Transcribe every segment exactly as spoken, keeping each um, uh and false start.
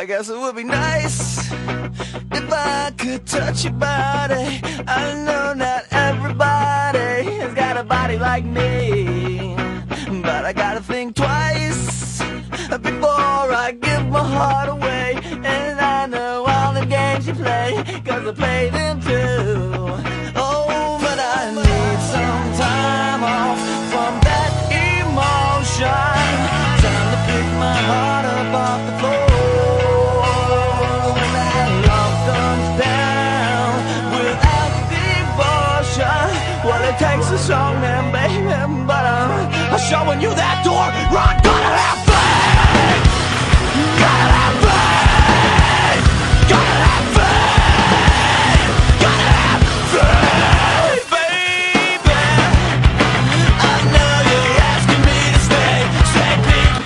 I guess it would be nice if I could touch your body. I know not everybody has got a body like me, but I gotta think twice before I give my heart away. And I know all the games you play, cause I play them too. Oh, but I need some time off from that emotion. Time to pick my heart up off the floor. When that love comes down without devotion, well, it takes a song then, baby, but I'm, I'm showing you that door. Run, gotta have faith. Gotta have faith. Gotta have faith. Gotta have faith, baby. I know you're asking me to stay. Stay, please.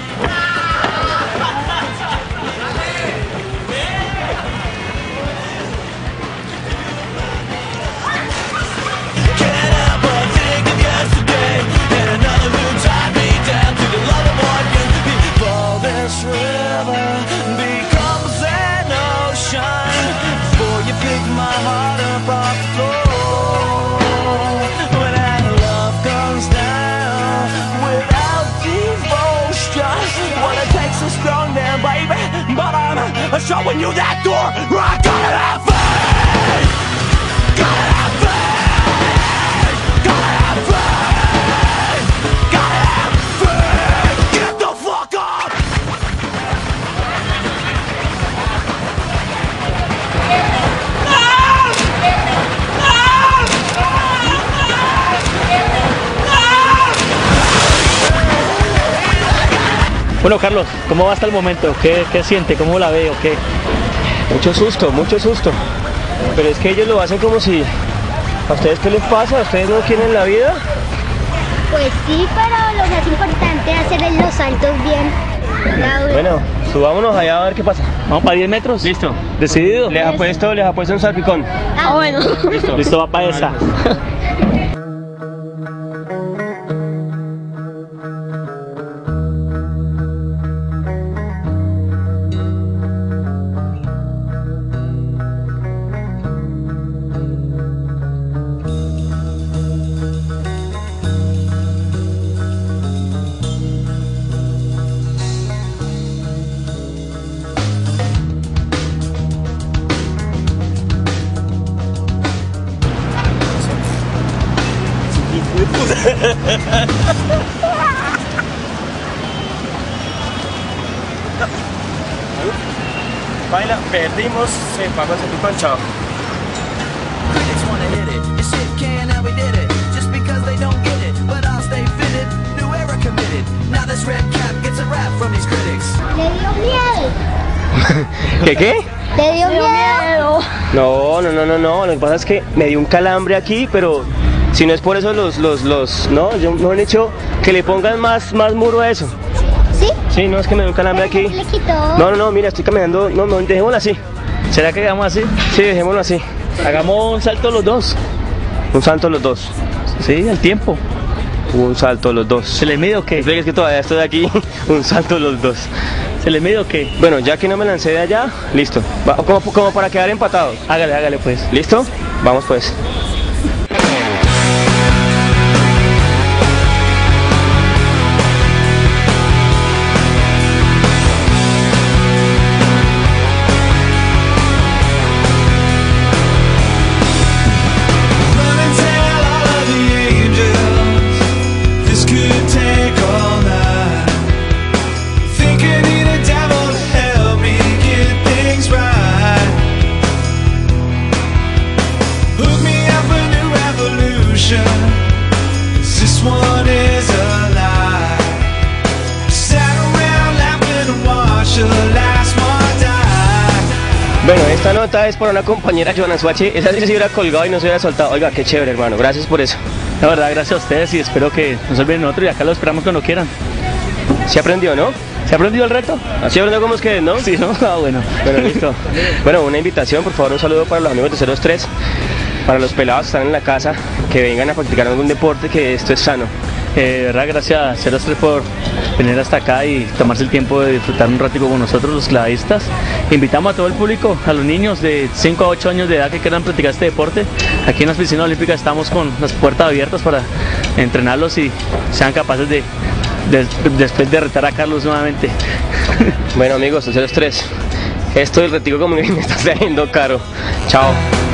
Can't help but think of yesterday, and another who tied me down to the love of what could be. Before this river becomes an ocean, before you pick my heart up off the floor. When that love comes down without devotion, well, it takes a strong man, baby, but I'm showing you that door. I gotta have faith. Gotta have faith. Gotta have faith. Gotta have faith. Get the fuck up. Bueno, Carlos, ¿cómo va hasta el momento? ¿Qué, qué siente? ¿Cómo la ve o qué? Mucho susto, mucho susto. Pero es que ellos lo hacen como si... ¿A ustedes qué les pasa? ¿A ustedes no quieren la vida? Pues sí, pero lo más importante es hacer los saltos bien. La- Bueno, subámonos allá a ver qué pasa. ¿Vamos para diez metros? Listo. ¿Decidido? Les apuesto, les apuesto un salpicón. Ah, bueno. Listo. Listo, va para esa. Baila, perdimos, se pagó ese salpicón, chao. Critics wanna hit it, your shit can and we did it. Just because they don't get it, but I'll stay fitted. New era committed. Now this red cap gets a rap from these critics. Le dio miedo. ¿Qué qué? Le dio miedo. No, no, no, no, no. Lo que pasa es que me dio un calambre aquí, pero si no es por eso los, los, los, no, yo no han hecho que le pongan más, más muro a eso. ¿Sí? Sí, no, es que me dio un calambre aquí. Le quitó. No, no, no, mira, estoy caminando, no, no, dejémoslo así. ¿Será que hagamos así? Sí, dejémoslo así. Hagamos un salto los dos. Un salto los dos. Sí, el tiempo. Un salto los dos. ¿Se le mide o qué? Es que todavía estoy aquí. Un salto los dos. ¿Se le mide o qué? Bueno, ya que no me lancé de allá, listo. Va, como, como para quedar empatados. Hágale, hágale pues. ¿Listo? Vamos pues. Run and tell all of the angels, this could take all night. Thinking need a devil to help me get things right. Hook me up a new revolution, 'cause this one is a lie. Sat around laughing and watched the last one die. Bueno, esta nota es para una compañera, Joana Suache. Esa sí se hubiera colgado y no se hubiera soltado. Oiga, qué chévere, hermano. Gracias por eso. La verdad, gracias a ustedes y espero que nos olviden nosotros y acá lo esperamos cuando quieran. ¿Se aprendió, no? ¿Se aprendió el reto? ¿Así aprendió cómo es que es, no? Sí, ¿no? Ah, bueno. Bueno, listo. Bueno, una invitación, por favor, un saludo para los amigos de cero tres, para los pelados que están en la casa, que vengan a practicar algún deporte, que esto es sano. Eh, de verdad, gracias a cero tres por venir hasta acá y tomarse el tiempo de disfrutar un ratico con nosotros los clavadistas. Invitamos a todo el público, a los niños de cinco a ocho años de edad que quieran practicar este deporte. Aquí en las piscinas olímpicas estamos con las puertas abiertas para entrenarlos y sean capaces de, de después de retar a Carlos nuevamente. Bueno amigos, cero tres, esto del retiro como me está saliendo caro. Chao.